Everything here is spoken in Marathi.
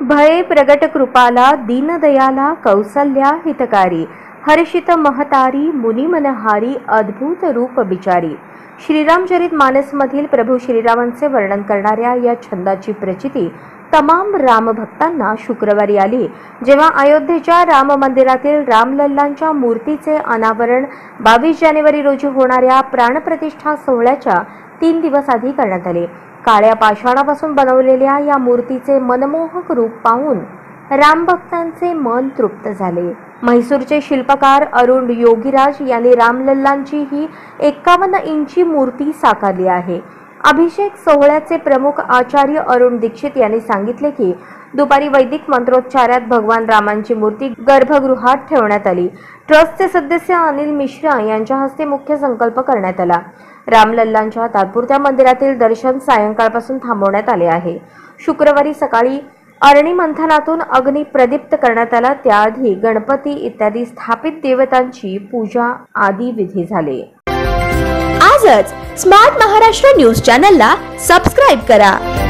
भये प्रगट कृपाला दीनदयाला कौसल्या हितकारी हर्षित महतारी मुनी मनहारी अद्भुत रूप बिचारी। श्रीरामचरित मानस मधील प्रभू श्रीरामांचे वर्णन करणाऱ्या या छंदाची प्रचिती तमाम राम भक्तांना शुक्रवारी आली, जेव्हा अयोध्येच्या राम मंदिरातील रामलल्लांच्या मूर्तीचे अनावरण 22 जानेवारी रोजी होणाऱ्या प्राणप्रतिष्ठा सोहळ्याच्या 3 दिवस आधी करण्यात आले। काळ्या पाषाणापासून बनवलेल्या या मूर्तीचे मनमोहक रूप पाहून राम भक्तांचे मन तृप्त झाले। म्हैसूरचे शिल्पकार अरुण योगीराज यांनी रामलल्लांची ही 51 इंची मूर्ती साकारली आहे। अभिषेक सोहळ्याचे प्रमुख आचार्य अरुण दीक्षित यांनी सांगितले की दुपारी वैदिक मंत्रोच्चारात भगवान रामांची मूर्ती गर्भगृहात ठेवण्यात आली। ट्रस्टचे सदस्य अनिल मिश्रा यांच्या हस्ते मुख्य संकल्प करण्यात आला। रामलल्लांच्या तात्पुरत्या मंदिरातील दर्शन सायंकाळपासून थांबवण्यात आले आहे। शुक्रवारी सकाळी अरणी मंथनातून अग्नी प्रदीप्त करण्यात आला। त्याआधी गणपती इत्यादी स्थापित देवतांची पूजा आदी विधी झाले। आजच स्मार्ट महाराष्ट्र न्यूज चॅनलला सबस्क्राइब करा।